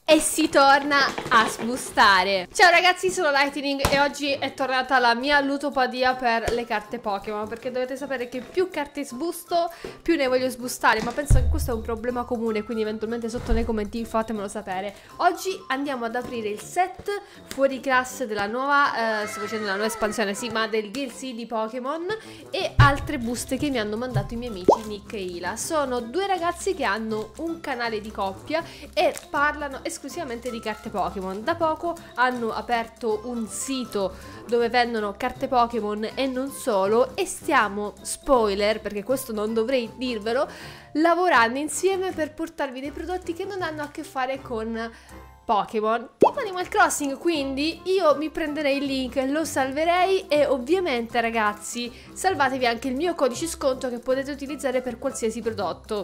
E si torna a sbustare. Ciao ragazzi, sono Lightning e oggi è tornata la mia ludopatia per le carte Pokémon, perché dovete sapere che più carte sbusto, più ne voglio sbustare. Ma penso che questo è un problema comune, quindi eventualmente sotto nei commenti fatemelo sapere. Oggi andiamo ad aprire il set fuori classe della nuova, sto facendo la nuova espansione, sì, ma del DLC di Pokémon, e altre buste che mi hanno mandato i miei amici Nick e Ila. Sono due ragazzi che hanno un canale di coppia e parlano esclusivamente di carte Pokémon. Da poco hanno aperto un sito dove vendono carte Pokémon e non solo, e stiamo, spoiler perché questo non dovrei dirvelo, lavorando insieme per portarvi dei prodotti che non hanno a che fare con Pokémon, tipo Animal Crossing. Quindi io mi prenderei il link, lo salverei e ovviamente ragazzi salvatevi anche il mio codice sconto che potete utilizzare per qualsiasi prodotto.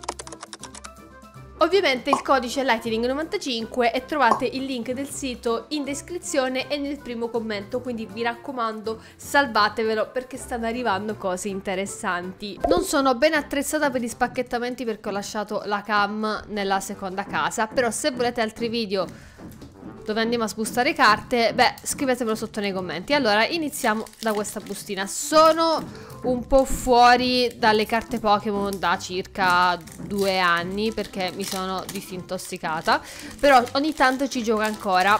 Ovviamente il codice è Lightning95 e trovate il link del sito in descrizione e nel primo commento, quindi vi raccomando salvatevelo perché stanno arrivando cose interessanti. Non sono ben attrezzata per gli spacchettamenti perché ho lasciato la cam nella seconda casa, però se volete altri video dove andiamo a spostare carte, beh, scrivetemelo sotto nei commenti. Allora, iniziamo da questa bustina. Sono un po' fuori dalle carte Pokémon da circa 2 anni perché mi sono disintossicata, però ogni tanto ci gioco ancora,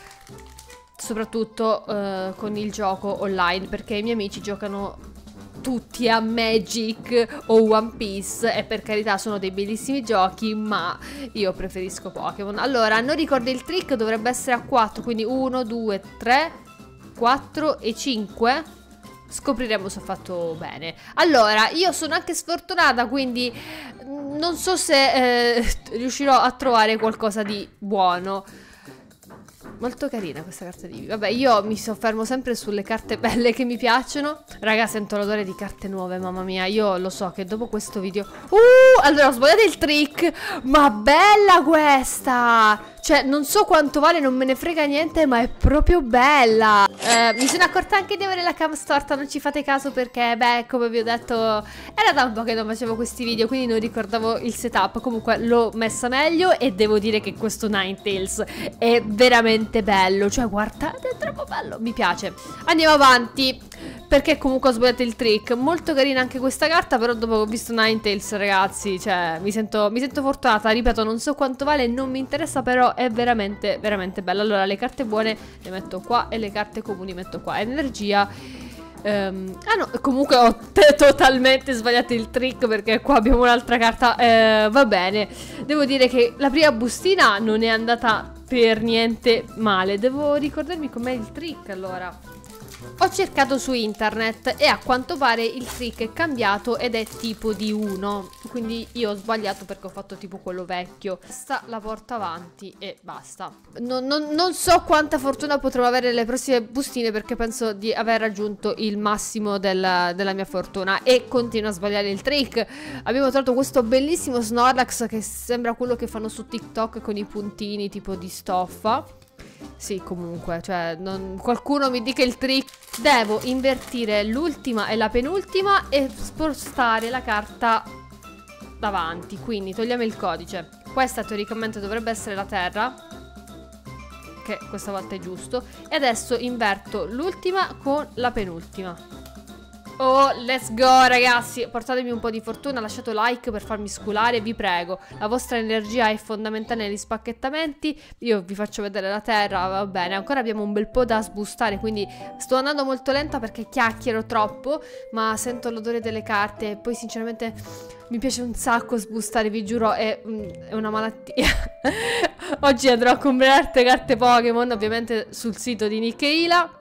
soprattutto con il gioco online, perché i miei amici giocano tutti a Magic o One Piece e per carità sono dei bellissimi giochi, ma io preferisco Pokémon. Allora, non ricordo il trick, dovrebbe essere a 4, quindi 1, 2, 3, 4 e 5. Scopriremo se ho fatto bene. Allora, io sono anche sfortunata, quindi non so se riuscirò a trovare qualcosa di buono. Molto carina questa carta di... Vabbè, io mi soffermo sempre sulle carte belle che mi piacciono. Raga, sento l'odore di carte nuove, mamma mia. Io lo so che dopo questo video... allora, ho sbagliato il trick. Ma bella questa! Cioè, non so quanto vale, non me ne frega niente, ma è proprio bella. Mi sono accorta anche di avere la cam storta, non ci fate caso perché, beh, come vi ho detto, era da un po' che non facevo questi video, quindi non ricordavo il setup. Comunque l'ho messa meglio e devo dire che questo Ninetales è veramente bello. Cioè, guardate, è troppo bello, mi piace. Andiamo avanti, perché comunque ho sbagliato il trick. Molto carina anche questa carta, però dopo che ho visto Ninetales, ragazzi, cioè, mi sento fortunata. Ripeto, non so quanto vale, non mi interessa, però è veramente, veramente bella. Allora, le carte buone le metto qua e le carte comuni metto qua. Energia. Ah no, comunque ho totalmente sbagliato il trick perché qua abbiamo un'altra carta. Va bene. Devo dire che la prima bustina non è andata per niente male. Devo ricordarmi com'è il trick allora. Ho cercato su internet e a quanto pare il trick è cambiato ed è tipo di 1. Quindi io ho sbagliato perché ho fatto tipo quello vecchio. Questa la porto avanti e basta. Non so quanta fortuna potrò avere nelle prossime bustine perché penso di aver raggiunto il massimo della mia fortuna. E continuo a sbagliare il trick. Abbiamo trovato questo bellissimo Snorlax che sembra quello che fanno su TikTok con i puntini tipo di stoffa. Sì, comunque, cioè, qualcuno mi dica il trick. Devo invertire l'ultima e la penultima e spostare la carta davanti. Quindi togliamo il codice. Questa teoricamente dovrebbe essere la terra, che questa volta è giusto. E adesso inverto l'ultima con la penultima. Oh, let's go ragazzi, portatemi un po' di fortuna, lasciate like per farmi sculare, vi prego. La vostra energia è fondamentale negli spacchettamenti. Io vi faccio vedere la terra, va bene. Ancora abbiamo un bel po' da sbustare, quindi sto andando molto lenta perché chiacchiero troppo, ma sento l'odore delle carte e poi sinceramente mi piace un sacco sbustare, vi giuro, è una malattia. Oggi andrò a comprare altre carte Pokémon, ovviamente sul sito di Nick e Ila.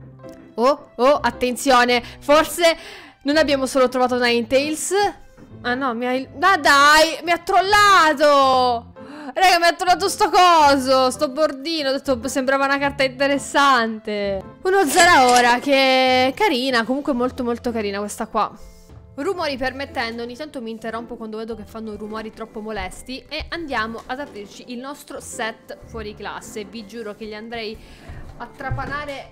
Oh, attenzione, forse non abbiamo solo trovato Ninetales. Ah no, dai, mi ha trollato. Raga, mi ha trollato sto coso, sto bordino. Ho detto, sembrava una carta interessante. Uno Zeraora che è carina, comunque molto molto carina questa qua. Rumori permettendo, ogni tanto mi interrompo quando vedo che fanno rumori troppo molesti. E andiamo ad aprirci il nostro set fuori classe. Vi giuro che gli andrei a trapanare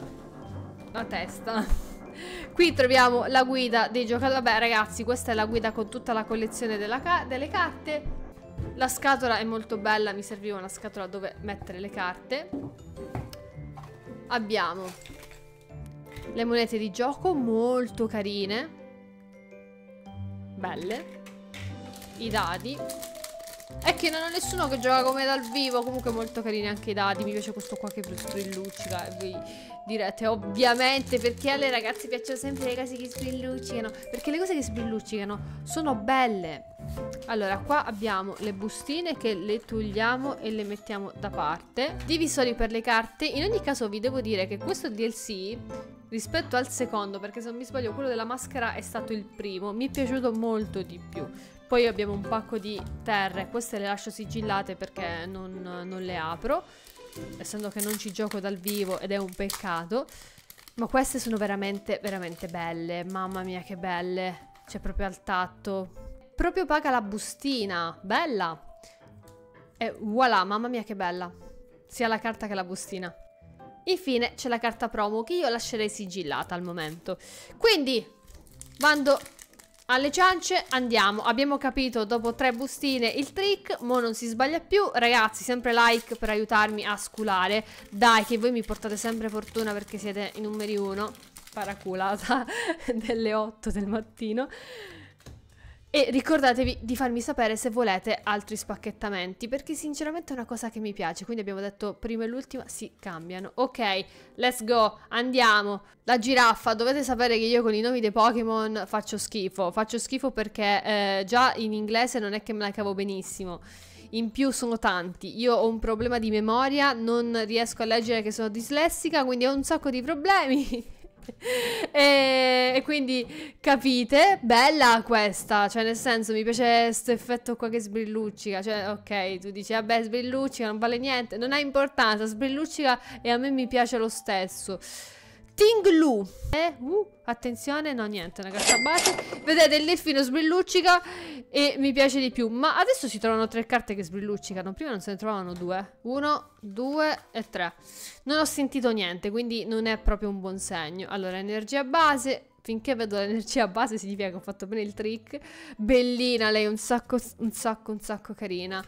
la testa. Qui troviamo la guida dei giocatori. Vabbè ragazzi, questa è la guida con tutta la collezione delle carte. La scatola è molto bella, mi serviva una scatola dove mettere le carte. Abbiamo le monete di gioco molto carine, belle. I dadi. È che non ho nessuno che gioca come dal vivo. Comunque molto carini anche i dadi. Mi piace questo qua che sprilluccica. E voi direte ovviamente perché alle ragazze piacciono sempre le cose che sprilluccicano. Perché le cose che sprilluccicano sono belle. Allora qua abbiamo le bustine che le togliamo e le mettiamo da parte. Divisori per le carte. In ogni caso vi devo dire che questo DLC rispetto al secondo, perché se non mi sbaglio quello della maschera è stato il primo, mi è piaciuto molto di più. Poi abbiamo un pacco di terre. Queste le lascio sigillate perché non le apro, essendo che non ci gioco dal vivo ed è un peccato. Ma queste sono veramente, veramente belle. Mamma mia che belle. C'è proprio al tatto. Proprio paga la bustina. Bella. E voilà, mamma mia che bella. Sia la carta che la bustina. Infine c'è la carta promo che io lascerei sigillata al momento. Quindi vado alle ciance, andiamo. Abbiamo capito dopo 3 bustine il trick. Mo non si sbaglia più. Ragazzi, sempre like per aiutarmi a sculare. Dai che voi mi portate sempre fortuna perché siete i numeri 1. Paraculata delle 8 del mattino. E ricordatevi di farmi sapere se volete altri spacchettamenti, perché sinceramente è una cosa che mi piace. Quindi abbiamo detto prima e l'ultima si cambiano. Ok, let's go, andiamo. La giraffa, dovete sapere che io con i nomi dei Pokémon faccio schifo. Faccio schifo perché già in inglese non è che me la cavo benissimo. In più sono tanti. Io ho un problema di memoria, non riesco a leggere che sono dislessica, quindi ho un sacco di problemi. E quindi capite, bella questa, cioè nel senso mi piace questo effetto qua che sbrilluccica, cioè ok, tu dici vabbè sbrilluccica non vale niente, non ha importanza, sbrilluccica e a me mi piace lo stesso. Tinglu, attenzione, no niente, una carta base. Vedete il delfino sbrilluccica e mi piace di più. Ma adesso si trovano 3 carte che sbrilluccicano. Prima non se ne trovavano 2. 1, 2 e 3. Non ho sentito niente, quindi non è proprio un buon segno. Allora, energia base. Finché vedo l'energia base significa che ho fatto bene il trick. Bellina lei, un sacco carina.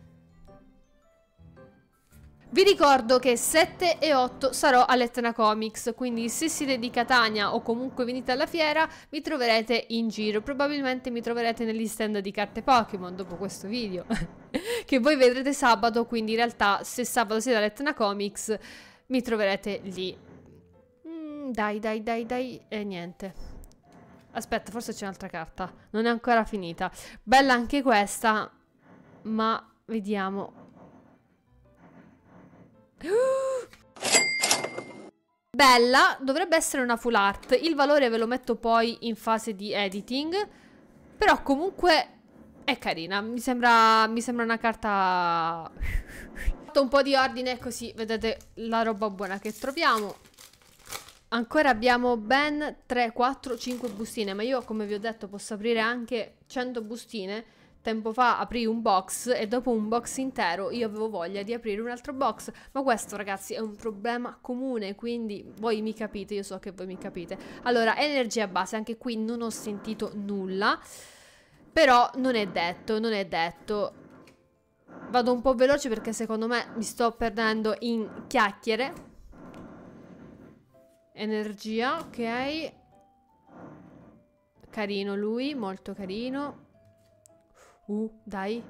Vi ricordo che 7 e 8 sarò all'Etna Comics, quindi se siete di Catania o comunque venite alla fiera mi troverete in giro, probabilmente mi troverete negli stand di carte Pokémon dopo questo video, che voi vedrete sabato, quindi in realtà se sabato siete all'Etna Comics mi troverete lì. Dai, e niente. Aspetta, forse c'è un'altra carta, non è ancora finita. Bella anche questa, ma vediamo. Bella, dovrebbe essere una full art. Il valore ve lo metto poi in fase di editing. Però comunque è carina. Mi sembra una carta. Ho fatto un po' di ordine così vedete la roba buona che troviamo. Ancora abbiamo ben 3, 4, 5 bustine. Ma io come vi ho detto posso aprire anche 100 bustine. Tempo fa aprì un box e dopo un box intero io avevo voglia di aprire un altro box. Ma questo ragazzi è un problema comune, quindi voi mi capite, io so che voi mi capite. Allora, energia base, anche qui non ho sentito nulla. Però non è detto, non è detto. Vado un po' veloce perché secondo me mi sto perdendo in chiacchiere. Energia, ok. Carino lui, molto carino. Dai.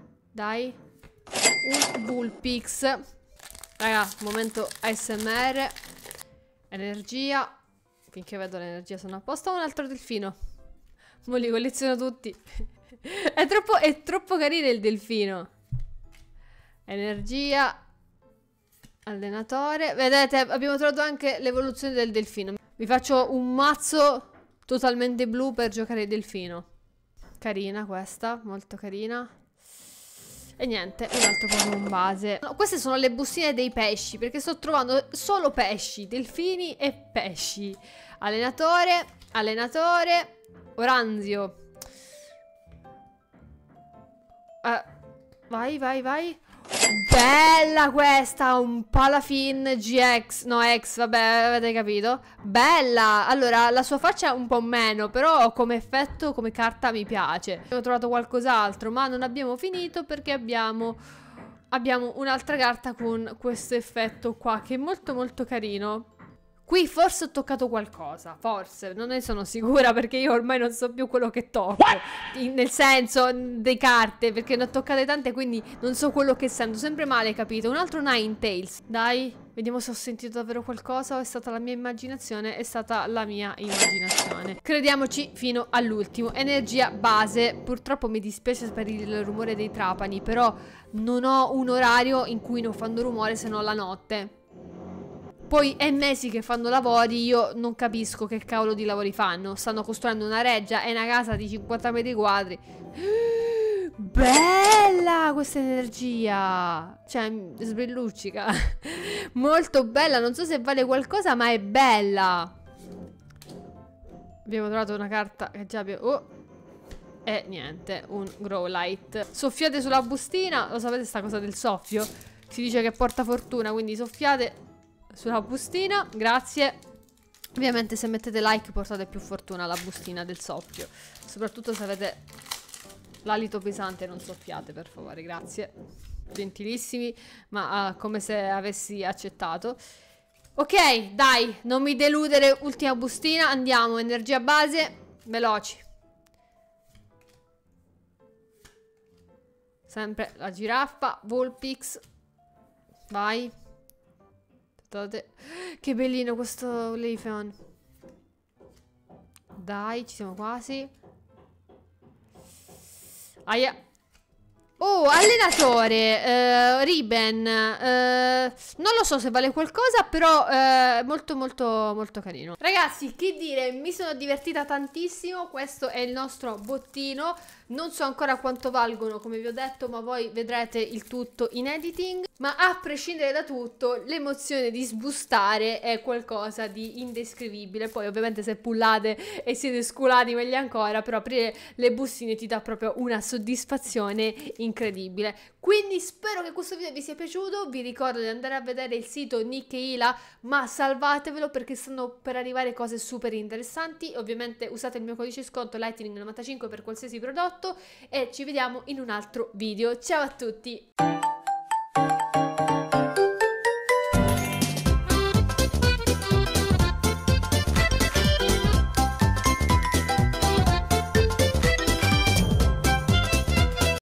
Un Bullpix. Raga, momento ASMR. Energia. Finché vedo l'energia sono a posto. Un altro delfino. Mo li colleziono tutti. È troppo carino il delfino. Energia. Allenatore. Vedete, abbiamo trovato anche l'evoluzione del delfino. Vi faccio un mazzo totalmente blu per giocare il delfino. Carina questa, molto carina. E niente, un altro Pokémon base. No, queste sono le bustine dei pesci, perché sto trovando solo pesci, delfini e pesci. Allenatore, Oranzio. Vai. Bella questa, un Palafin GX, no X, vabbè, avete capito? Bella, allora la sua faccia è un po' meno, però come effetto, come carta mi piace. Ho trovato qualcos'altro, ma non abbiamo finito perché abbiamo un'altra carta con questo effetto qua, che è molto molto carino. Qui forse ho toccato qualcosa, forse, non ne sono sicura perché io ormai non so più quello che tocco, nel senso dei carte, perché ne ho toccate tante quindi non so quello che sento, sempre male, capito? Un altro Ninetales, dai, vediamo se ho sentito davvero qualcosa o è stata la mia immaginazione, è stata la mia immaginazione. Crediamoci fino all'ultimo, energia base, purtroppo mi dispiace per il rumore dei trapani, però non ho un orario in cui non fanno rumore se no la notte. Poi è mesi che fanno lavori, io non capisco che cavolo di lavori fanno. Stanno costruendo una reggia e una casa di 50 metri quadri. Bella questa energia. Cioè, sbrilluccica. Molto bella, non so se vale qualcosa, ma è bella. Abbiamo trovato una carta che già abbiamo... Oh. E niente, un grow light. Soffiate sulla bustina. Lo sapete sta cosa del soffio? Si dice che porta fortuna, quindi soffiate sulla bustina, grazie. Ovviamente se mettete like portate più fortuna alla bustina del soffio. Soprattutto se avete l'alito pesante non soffiate, per favore, grazie. Gentilissimi, ma come se avessi accettato. Ok, dai, non mi deludere, ultima bustina, andiamo, energia base, veloci. Sempre la giraffa, Vulpix, vai. Che bellino questo Leafeon. Dai, ci siamo quasi. Aia. Oh, allenatore, Riben, non lo so se vale qualcosa, però molto molto molto carino. Ragazzi, che dire, mi sono divertita tantissimo, questo è il nostro bottino, non so ancora quanto valgono come vi ho detto, ma voi vedrete il tutto in editing. Ma a prescindere da tutto, l'emozione di sbustare è qualcosa di indescrivibile. Poi ovviamente se pullate e siete sculati meglio ancora, però aprire le bustine ti dà proprio una soddisfazione incredibile. Quindi spero che questo video vi sia piaciuto, vi ricordo di andare a vedere il sito Nikkei, ma salvatevelo perché stanno per arrivare cose super interessanti. Ovviamente usate il mio codice sconto Lightning95 per qualsiasi prodotto e ci vediamo in un altro video. Ciao a tutti!